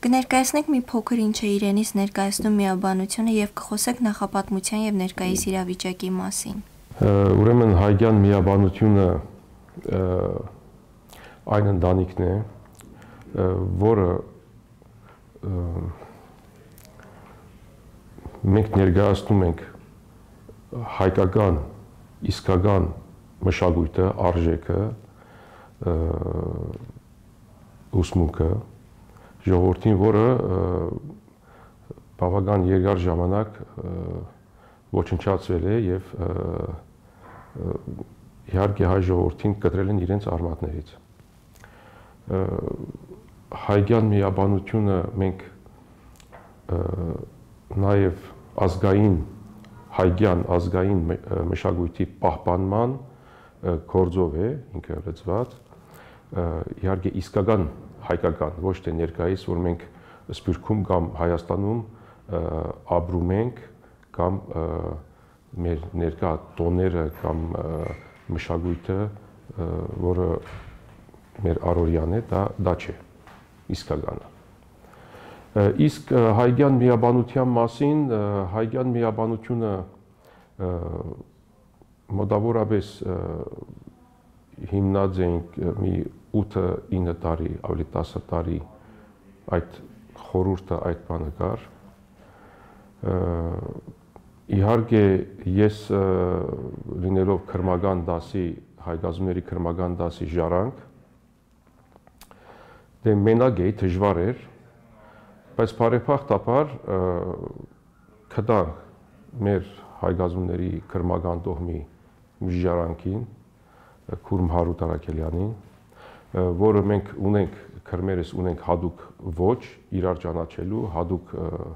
Կներկայացնեք մի փոքր ինչ է իրենից ներկայացնում միաբանությունը եւ կխոսեք նախապատմության եւ ներկայիս իրավիճակի մասին։ Ուրեմն հայկյան միաբանությունը այն ընտանիքն է, որը մենք ներկայացնում ենք հայկական իսկական մշակույթը, արժեքը, ուսմունքը ժողովրդին, որը բավական երկար ժամանակ ոչնչացվել է եւ իհարկե հայ ժողովրդին կտրել են իրենց արմատներից։ Հայկյան միաբանությունը մենք նաեւ հայկյան ազգային մշակույթի պահպանման գործով է ինքը լծված, իհարկե իսկական հայկական, ոչ թե ներկայիս, որ մենք Սփյուռքում կամ Հայաստանում ապրում ենք, կամ մեր ներկա տոները կամ մշակույթը, որը մեր առօրյան է, դա չէ, իսկականը։ Իսկ հայկյան միաբանության մասին, հայկյան միաբանությունը մոտավորապես հիմնած ենք մի 8-9 տարի, ավելի 10 տարի այդ խորհուրդը այդ բանը կար։ Իհարկե ես լինելով քրմական դասի, հայկազունների քրմական դասի ժառանգ, դե մենակ էի, դժվար էր, բայց բարեփոխտաբար գտանք մեր հայկազունների քրմական տոհմի ժառանգին, Քուրմ Հարութ Արաքելյանին, որը մենք ունենք, քրմերս ունենք հadoop ոճ իրար ճանաչելու, հadoop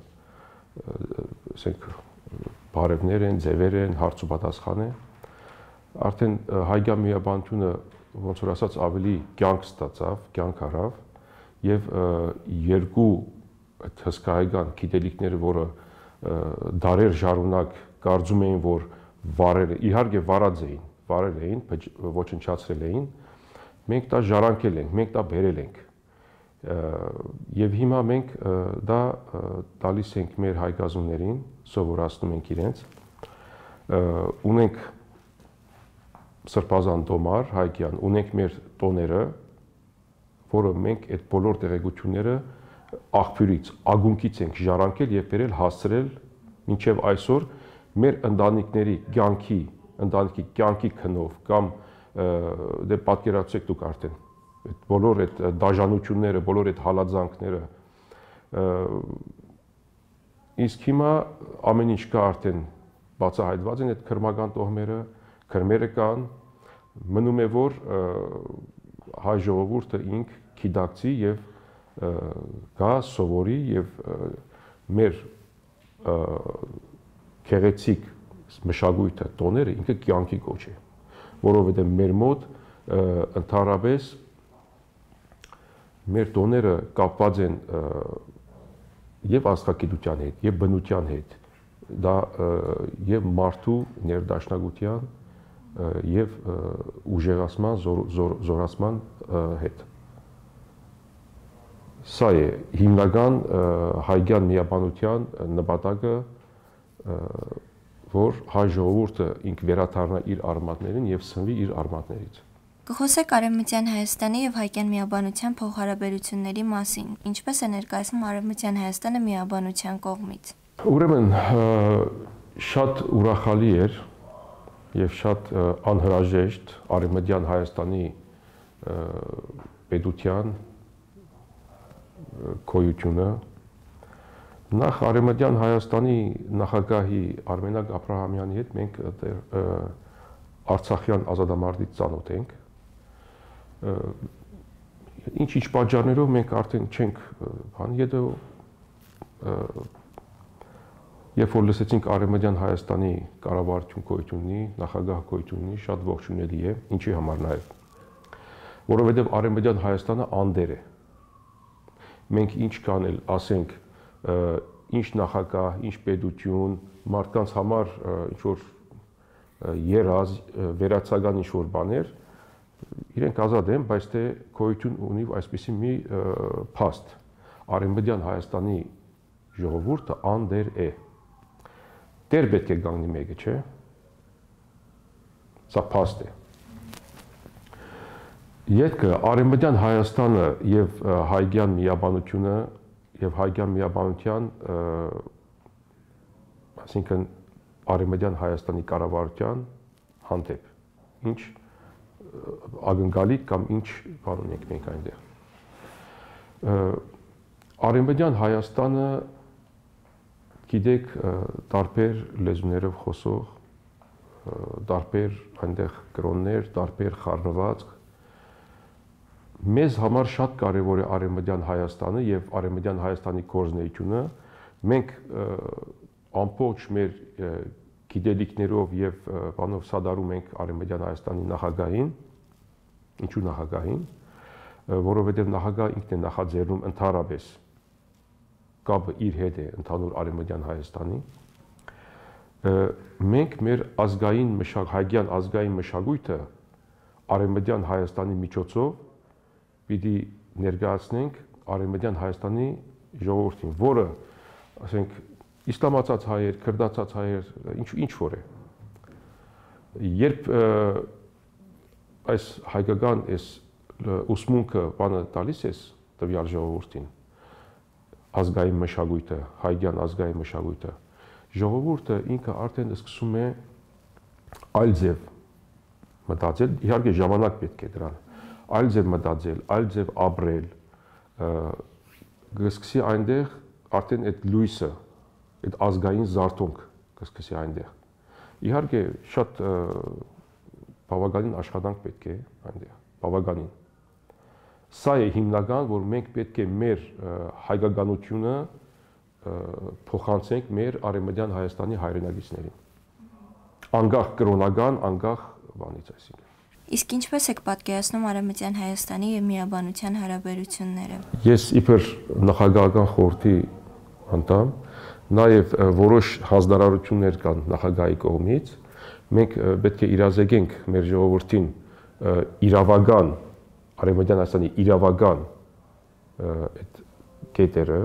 ասենք բարևներ են, ձևեր են, հարց ու պատասխան է։ Արդեն հայկյան միաբանությունը ոնց որ ասած ավելի կյանք ստացավ, կյանք առավ եւ երկու այդ հսկայական գիտելիքները, որը դարեր շարունակ կարծում էին, որ վարել, իհարկե վարել էին, ոչնչացրել էին, մենք դա ժառանգել ենք, մենք դա բերել ենք։ Եվ հիմա մենք դա տալիս ենք մեր հայկազուններին, սովորացնում ենք իրենց։ Ունենք սրբազան տոմար հայկյան, ունենք մեր տոները, որը մենք այդ բոլոր տեղեկությունները աղբյուրից, ագունքից ենք ժառանգել եւ բերել հասցրել մինչեւ այսօր մեր ընտանիքների կյանքի քնով կամ դե պատկերացրեք դուք արդեն այդ բոլոր այդ դաժանությունները, բոլոր այդ հալածանքները, իսկ հիմա ամեն ինչ կա արդեն բացահայտված են այդ քրմական տոհմերը, քրմերը կան, մնում է որ հայ ժողովուրդը ինք գիտակցի եւ գա սովորի եւ մեր գեղեցիկ մշակույթը, տոները ինքը կյանքի կոչ է, որովհետեւ մեր մոտ ընդհանրապես մեր տոները կապված են եւ աստղագիտության հետ, եւ բնության հետ, դա եւ մարդու ներդաշնակության եւ ուժեղացման, զորացման հետ։ Սա է հիմնական հայկյան միաբանության նպատակը, որ հայ ժողովուրդը ինք վերադառնա իր արմատներին եւ սնվի իր արմատներից։ Կխոսեք Արևմտյան Հայաստանի եւ հայկյան միաբանության փոխհարաբերությունների մասին, ինչպես է ներկայացնում Արևմտյան Հայաստանը միաբանության կողմից։ Ուրեմն շատ ուրախալի էր եւ շատ անհրաժեշտ Արևմտյան Հայաստանի պետության գոյությունը։ Նախ Արևմտյան Հայաստանի նախագահի Արմենակ Աբրահամյանի հետ մենք Արցախյան ազատամարտից ծանոթ ենք։ Ինչ պատճառներով մենք արդեն չենք հետո երբ որ լսեցինք Արևմտյան Հայաստանի կառավարություն գոյություն ունի, նախագահ գոյություն ունի, շատ ողջունելի է, ինչի համար նաև, որովհետև Արևմտյան Հայաստանը անդեր է։ Մենք ինչ կանել, ասենք, ինչ նախագահ, ինչ պետություն, մարդկանց համար ինչ որ երազ, վերացական ինչ որ բաներ, իրենք ազատ են, բայց թե գոյություն ունի այսպիսի մի փաստ։ Արևմտյան Հայաստանի ժողովուրդը անդեր է։ Դեր պետք է գանգնի մեկը, չէ՞։ Սա փաստ է։ Ետքը Արևմտյան Հայաստանը եւ հայկյան միաբանությունը եւ հայկյան միաբանության, այսինքն Արևմտյան Հայաստանի կառավարության հանդեպ ինչ ակնկալիք կամ ինչ բան ունենք մենք այնտեղ։ Արևմտյան Հայաստանը, գիտեք, տարբեր լեզուներով խոսող, տարբեր այնտեղ կրոններ, տարբեր խառնվածք։ Մեզ համար շատ կարևոր է Արևմտյան Հայաստանը եւ Արևմտյան Հայաստանի գործունեությունը։ Մենք ամբողջ մեր գիտելիքներով եւ բանով սադարում ենք Արևմտյան Հայաստանի նախագահին։ Ինչու նախագահին, որովհետեւ նախագահը ինքն է նախաձեռնում ընդհանրապես կապը իր հետ է ընդհանուր Արևմտյան Հայաստանի։ Մենք մեր ազգային հայկյան ազգային մշակույթը Արևմտյան Հայաստանի միջոցով պիտի ներկայացնենք Արևմտյան Հայաստանի ժողովրդին, որը, ասենք, իսլամացած հայեր, քրդացած հայեր, ինչ որ է։ Երբ այս հայկական ուսմունքը բանը տալիս ես տվյալ ժողովրդին, ազգային մշակույթը, հայկյան ազգային մշակույթը, ժողովուրդը ինքը արդեն սկսում է այլ ձև մտածել, իհարկե ժամանակ պետք է դրան, այլ ձև մտածել, այլ ձև ապրել, կսկսի այնտեղ արդեն այդ լույսը, այդ ազգային զարթոնք կսկսի այնտեղ։ Իհարկե շատ բավականին աշխատանք պետք է այնտեղ, բավականին։ Սա է հիմնական, որ մենք պետք է մեր հայկականությունը փոխանցենք մեր Արևմտյան Հայաստանի հայրենակիցներին։ Անկախ կրոնական, անկախ բանից այսինքն։ Իսկ ինչպես եք պատկերացնում Արևմտյան Հայաստանի եւ միաբանության հարաբերությունները։ Ես իբր նախագահական խորհրդի անդամ, նաեւ որոշ հանձնարարություններ կան նախագահի կողմից, մենք պետք է իրազեկենք մեր ժողովրդին իրավական Արևմտյան Հայաստանի իրավական այդ կետերը,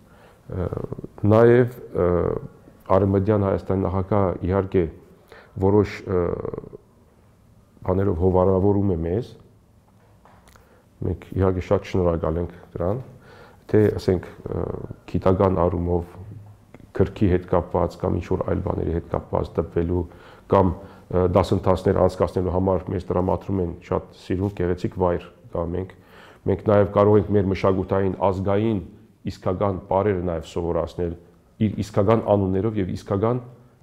նաեւ Արևմտյան Հայաստանի նախագահը իհարկե որոշ բաներով հովանավորում է մեզ, մենք իհարկե շատ շնորհակալ ենք դրան, թե ասենք գիտական առումով քրքի հետ կապված կամ ինչ որ այլ բաների հետ կապված տպվելու կամ դասընթացներ անցկացնելու համար մեզ տրամադրում են շատ սիրուն գեղեցիկ վայր կա մենք նաև կարող ենք մեր մշակութային ազգային իսկական բառերը նաև սովորացնել իր իսկական անուններով եւ իսկական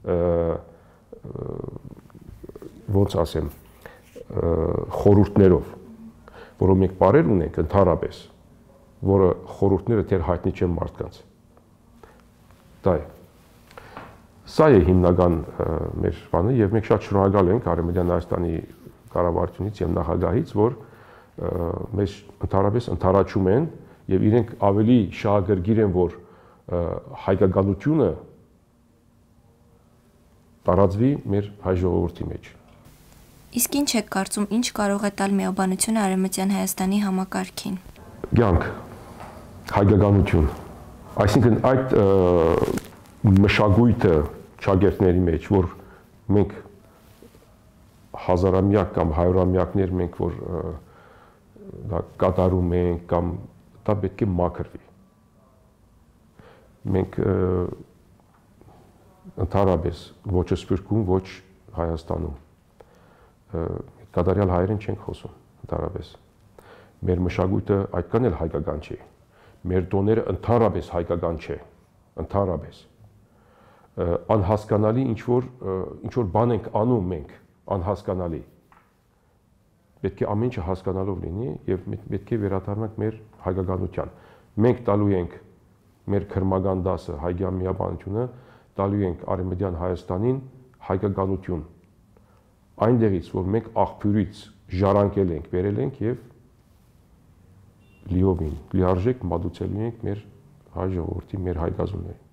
ոնց ասեմ խորհուրդներով, որով մենք բառեր ունենք ընդհանրապես, որը խորհուրդները դեռ հայտնի չեն մարդկանց։ Դա է։ Սա է հիմնական մեր բանը եւ մենք շատ շնորհակալ ենք Արևմտյան Հայաստանի կառավարությունից եւ նախագահից, որ մեզ ընդհանրապես ընդառաջում են եւ իրենք ավելի շահագրգիր են, որ հայկականությունը տարածվի մեր հայ ժողովրդի մեջ։ Իսկ ինչ եք կարծում, ինչ կարող է տալ միաբանությունը Արևմտյան Հայաստանի համակարգին։ Կյանք, հայկականություն, այսինքն այդ մշակույթը ճագերտների մեջ, որ մենք հազարամյակ կամ հայորամյակներ մենք որ դա կատարում ենք կամ դա պետք է մաքրվի։ Մենք ընդհանրապես ոչ Սփյուռքում, ոչ Հայաստանում կատարյալ հայերեն չենք խոսում ընդհանրապես։ Մեր մշակույթը այդքան էլ հայկական չէ։ Մեր տոները ընդհանրապես հայկական չէ, ընդհանրապես։ Անհասկանալի ինչ որ բան ենք անում մենք, անհասկանալի։ Պետք է ամեն ինչը հասկանալով լինի եւ պետք է վերադառնանք մեր հայկականության։ Մենք տալու ենք մեր քրմական դասը, հայկյան միաբանությունը, տալու ենք Արևմտյան Հայաստանին հայկականություն։ Այնտեղից, որ մենք աղբյուրից ժառանգել ենք, բերել ենք եւ լիովին, լիարժեք մատուցելու ենք մեր հայ ժողովրդի, մեր հայ գազուններին։